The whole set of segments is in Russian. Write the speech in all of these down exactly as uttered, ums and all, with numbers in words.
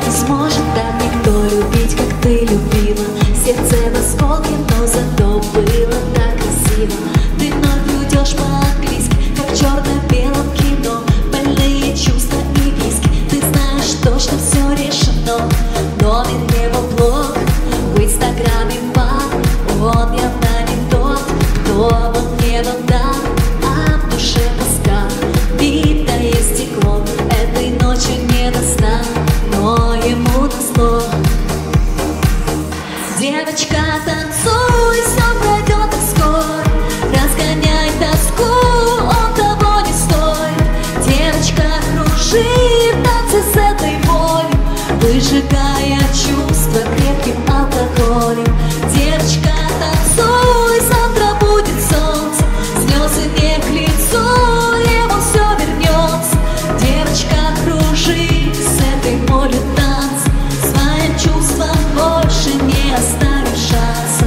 Не сможет так никто любить, как ты любила. Сердце в осколке, но зато было так красиво. Ты вновь уйдешь по-английски, как в черно-белом кино. Больные чувства и виски. Ты знаешь, точно все решено. Номер его блог, в инстаграме пап. Он явно не тот, кто был небом дан, а в душе тоска. Битое стекло, этой ночью не до сна, но ему назло. Девочка, танцуй, все пройдет так скоро. Разгоняй тоску, он того не стоит. Девочка, кружи в танце с этой болью, выжигая чувства крепким алкоголем. Девочка, танцуй, завтра будет солнце, слезы не к лицу, ему все вернется. Девочка, кружи с этой болью танца, своим чувствам больше не оставишь шанса.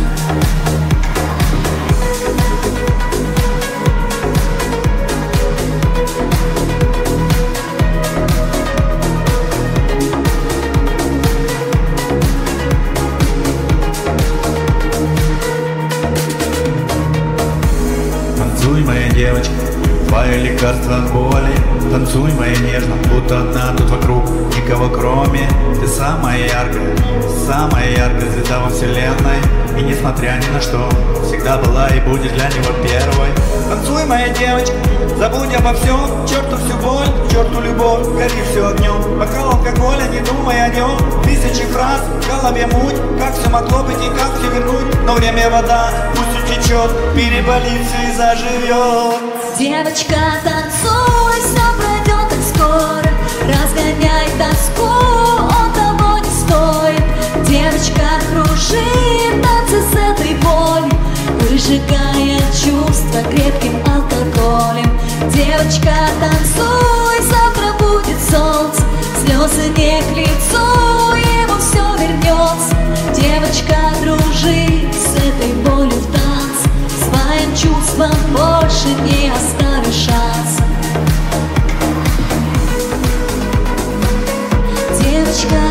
Танцуй, моя девочка, твое лекарство от боли. Танцуй, моя нежно, будто одна тут вокруг никого кроме. Ты самая яркая, самая яркая звезда во вселенной. И несмотря ни на что, всегда была и будет для него первой. Танцуй, моя девочка, забудь обо всем, черту всю боль, черту любовь, гори все огнем. Бокал алкоголя, не думай о нем. Тысячи фраз, в голове муть, как все могло быть и как все вернуть. Но время вода, пусть утечет, переболит все и заживет. Девочка, танцуй, все пройдет так скоро. Разгоняй тоску, он того не стоит. Девочка, кружи в танце с этой болью, выжигая чувства крепким алкоголем. Девочка, танцуй, завтра будет солнце, слезы не к лицу, ему все вернется. Девочка, дружи с этой болью в танце, своим чувствам больше не оставишь шанса. Девочка,